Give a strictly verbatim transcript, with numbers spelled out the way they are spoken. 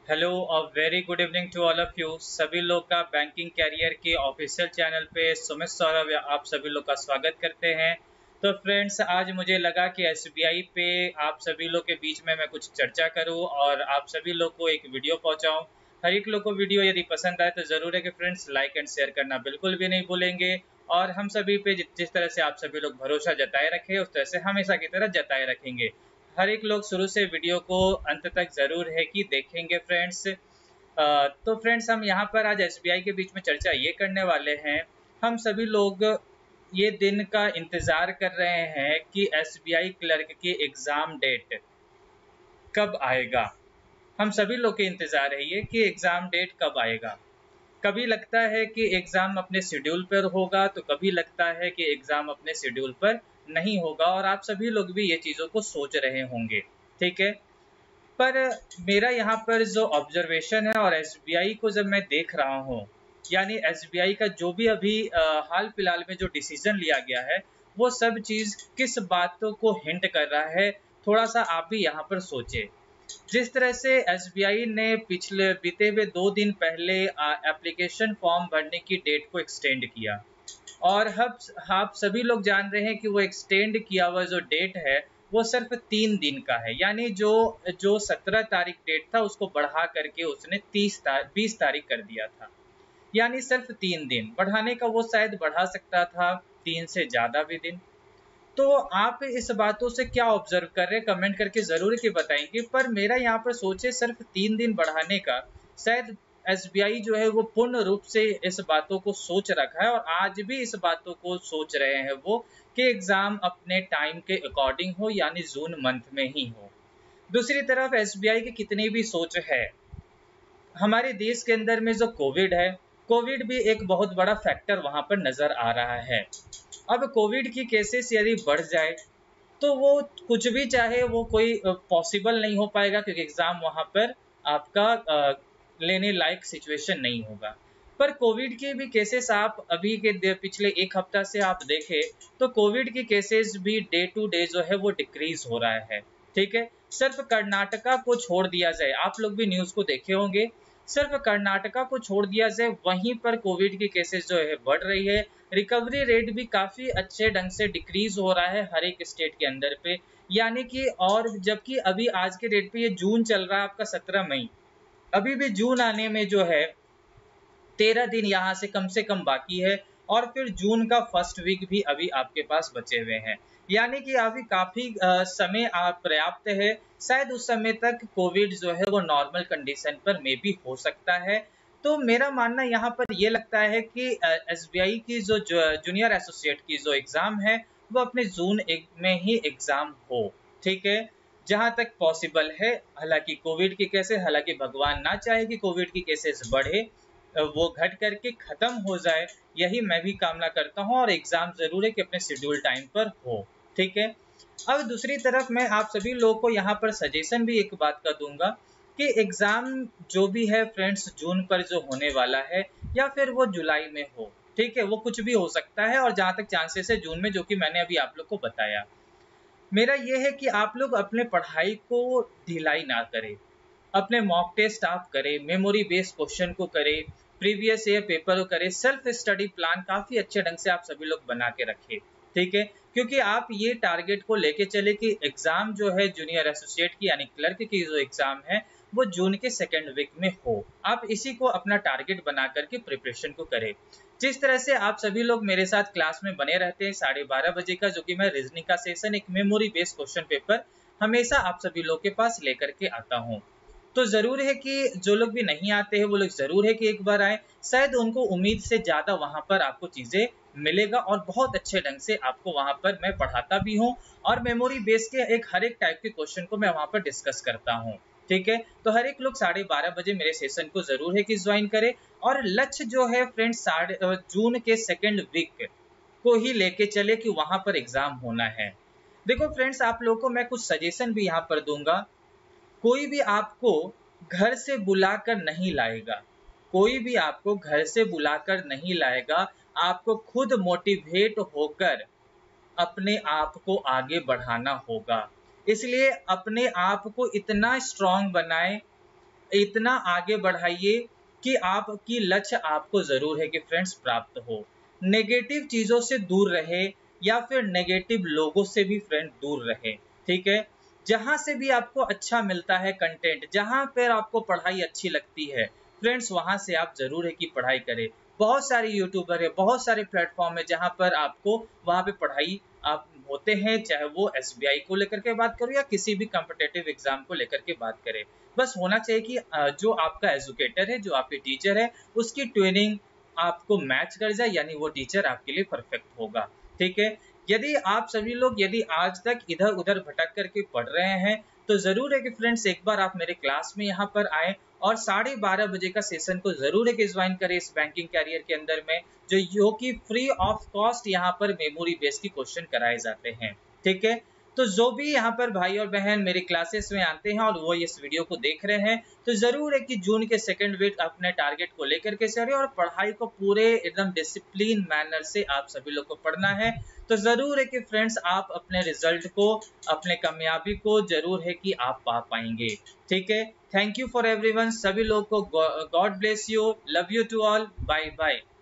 Hello और very good evening to all of you. सभी लोग का बैंकिंग कैरियर के ऑफिशियल चैनल पे सुमित सौरभ आप सभी लोग का स्वागत करते हैं। तो फ्रेंड्स, आज मुझे लगा कि एसबीआई पे आप सभी लोग के बीच में मैं कुछ चर्चा करूं और आप सभी लोग को एक वीडियो पहुंचाऊं। हर एक लोग को वीडियो यदि पसंद आए तो ज़रूर है कि फ्रेंड्स लाइक एंड शेयर करना बिल्कुल भी नहीं भूलेंगे। और हम सभी पे जिस तरह से आप सभी लोग भरोसा जताए रखे उस तरह से हमेशा की तरह जताए रखेंगे। हर एक लोग शुरू से वीडियो को अंत तक जरूर है कि देखेंगे फ्रेंड्स। तो फ्रेंड्स, हम यहाँ पर आज एसबीआई के बीच में चर्चा ये करने वाले हैं। हम सभी लोग ये दिन का इंतजार कर रहे हैं कि एसबीआई क्लर्क की एग्जाम डेट कब आएगा। हम सभी लोग के इंतजार है ये कि एग्जाम डेट कब आएगा। कभी लगता है कि एग्ज़ाम अपने शेड्यूल पर होगा तो कभी लगता है कि एग्ज़ाम अपने शेड्यूल पर नहीं होगा, और आप सभी लोग भी ये चीज़ों को सोच रहे होंगे, ठीक है। पर मेरा यहाँ पर जो ऑब्जर्वेशन है और एसबीआई को जब मैं देख रहा हूँ, यानी एसबीआई का जो भी अभी आ, हाल फिलहाल में जो डिसीजन लिया गया है वो सब चीज़ किस बातों को हिंट कर रहा है, थोड़ा सा आप भी यहाँ पर सोचें। जिस तरह से एसबीआई ने पिछले बीते हुए दो दिन पहले एप्लीकेशन फॉर्म भरने की डेट को एक्सटेंड किया, और अब आप सभी लोग जान रहे हैं कि वो एक्सटेंड किया हुआ जो डेट है वो सिर्फ तीन दिन का है। यानी जो जो सत्रह तारीख डेट था उसको बढ़ा करके उसने तीस तारीख बीस तारीख कर दिया था। यानी सिर्फ तीन दिन बढ़ाने का, वो शायद बढ़ा सकता था तीन से ज़्यादा भी दिन। तो आप इस बातों से क्या ऑब्जर्व कर रहे हैं, कमेंट करके जरूर के बताएंगे। पर मेरा यहाँ पर सोचे सिर्फ तीन दिन बढ़ाने का, शायद एसबीआई जो है वो पूर्ण रूप से इस बातों को सोच रखा है और आज भी इस बातों को सोच रहे हैं वो कि एग्जाम अपने टाइम के अकॉर्डिंग हो, यानी जून मंथ में ही हो। दूसरी तरफ एसबीआई की कितनी भी सोच है, हमारे देश के अंदर में जो कोविड है, कोविड भी एक बहुत बड़ा फैक्टर वहां पर नजर आ रहा है। अब कोविड की केसेस यदि बढ़ जाए तो वो कुछ भी चाहे वो कोई पॉसिबल नहीं हो पाएगा, क्योंकि एग्जाम वहां पर आपका आ, लेने लायक सिचुएशन नहीं होगा। पर कोविड के भी केसेस आप अभी के पिछले एक हफ्ता से आप देखें तो कोविड के केसेस भी डे टू डे जो है वो डिक्रीज हो रहा है, ठीक है। सिर्फ कर्नाटका को छोड़ दिया जाए, आप लोग भी न्यूज को देखे होंगे, सिर्फ कर्नाटका को छोड़ दिया जाए वहीं पर कोविड के केसेस जो है बढ़ रही है। रिकवरी रेट भी काफी अच्छे ढंग से डिक्रीज हो रहा है हर एक स्टेट के अंदर पे, यानी कि और जबकि अभी आज के डेट पे ये जून चल रहा है आपका सत्रह मई, अभी भी जून आने में जो है तेरह दिन यहाँ से कम से कम बाकी है, और फिर जून का फर्स्ट वीक भी अभी आपके पास बचे हुए हैं। यानी कि अभी काफी समय पर्याप्त है, शायद उस समय तक कोविड जो है वो नॉर्मल कंडीशन पर मे भी हो सकता है। तो मेरा मानना यहाँ पर ये लगता है कि एसबीआई की जो जूनियर एसोसिएट की जो एग्जाम है वो अपने जून एक में ही एग्जाम हो, ठीक है, जहां तक पॉसिबल है। हालांकि कोविड के केसेस, हालांकि भगवान ना चाहे कि कोविड की केसेस बढ़े, वो घट करके खत्म हो जाए, यही मैं भी कामना करता हूं, और एग्जाम जरूर है कि अपने शेड्यूल टाइम पर हो, ठीक है। अब दूसरी तरफ मैं आप सभी लोगों को यहाँ पर सजेशन भी एक बात का दूंगा कि एग्जाम जो भी है फ्रेंड्स जून पर जो होने वाला है या फिर वो जुलाई में हो, ठीक है, वो कुछ भी हो सकता है। और जहां तक चांसेस है जून में, जो कि मैंने अभी आप लोग को बताया, मेरा ये है कि आप लोग अपने पढ़ाई को ढिलाई ना करें, अपने मॉक टेस्ट आप करें, मेमोरी बेस्ड क्वेश्चन को करें, प्रीवियस ईयर पेपर को करें, सेल्फ स्टडी प्लान काफी अच्छे ढंग से आप सभी लोग बना के रखें, ठीक है। क्योंकि आप ये टारगेट को लेके चले कि एग्जाम जो है जूनियर एसोसिएट की यानी क्लर्क की जो एग्जाम है वो जून के सेकेंड वीक में हो। आप इसी को अपना टारगेट बना करके प्रिपरेशन को करें। जिस तरह से आप सभी लोग मेरे साथ क्लास में बने रहते हैं साढ़े बारह बजे का, जो कि मैं रीजनिंग का सेशन, एक मेमोरी बेस्ड क्वेश्चन पेपर हमेशा आप सभी लोग के पास लेकर के आता हूँ। तो जरूर है कि जो लोग भी नहीं आते हैं वो लोग जरूर है कि एक बार आए, शायद उनको उम्मीद से ज्यादा वहां पर आपको चीजें मिलेगा, और बहुत अच्छे ढंग से आपको वहां पर मैं पढ़ाता भी हूँ, और मेमोरी बेस के एक हर एक टाइप के क्वेश्चन को मैं वहां पर डिस्कस करता हूँ, ठीक है। तो हर एक लोग साढ़े बारह बजे मेरे सेशन को जरूर है कि ज्वाइन करे, और लक्ष्य जो है फ्रेंड्स साढ़े जून के सेकेंड वीक को ही लेके चले कि वहां पर एग्जाम होना है। देखो फ्रेंड्स, आप लोगों को मैं कुछ सजेशन भी यहाँ पर दूंगा। कोई भी आपको घर से बुलाकर नहीं लाएगा, कोई भी आपको घर से बुलाकर नहीं लाएगा, आपको खुद मोटिवेट होकर अपने आप को आगे बढ़ाना होगा। इसलिए अपने आप को इतना स्ट्रांग बनाएं इतना आगे बढ़ाइए कि आपकी लक्ष्य आपको जरूर है कि फ्रेंड्स प्राप्त हो। नेगेटिव चीजों से दूर रहे या फिर नेगेटिव लोगों से भी फ्रेंड दूर रहे, ठीक है। जहां से भी आपको अच्छा मिलता है कंटेंट, जहां पर आपको पढ़ाई अच्छी लगती है फ्रेंड्स, वहां से आप जरूर है कि पढ़ाई करें। बहुत सारे यूट्यूबर है, बहुत सारे प्लेटफॉर्म है जहां पर आपको वहां पे पढ़ाई आप होते हैं, चाहे वो एस बी आई को लेकर के बात करो या किसी भी कॉम्पिटेटिव एग्जाम को लेकर के बात करें। बस होना चाहिए कि जो आपका एजुकेटर है, जो आपके टीचर है, उसकी ट्रेनिंग आपको मैच कर जाए, यानी वो टीचर आपके लिए परफेक्ट होगा, ठीक है। यदि आप सभी लोग यदि आज तक इधर उधर भटक करके पढ़ रहे हैं तो जरूर है कि फ्रेंड्स एक बार आप मेरे क्लास में यहाँ पर आए और साढ़े बारह बजे का सेशन को जरूर है कि ज्वाइन करें इस बैंकिंग कैरियर के अंदर में, जो यो कि फ्री ऑफ कॉस्ट यहाँ पर मेमोरी बेस्ड की क्वेश्चन कराए जाते हैं, ठीक है। तो जो भी यहाँ पर भाई और बहन मेरी क्लासेस में आते हैं और वो इस वीडियो को देख रहे हैं, तो जरूर है कि जून के सेकंड वीक अपने टारगेट को लेकर के चले और पढ़ाई को पूरे एकदम डिसिप्लिन मैनर से आप सभी लोग को पढ़ना है। तो जरूर है कि फ्रेंड्स आप अपने रिजल्ट को, अपने कामयाबी को जरूर है कि आप पा पाएंगे, ठीक है। थैंक यू फॉर एवरीवन, सभी लोग को God bless you, love you to all, bye bye.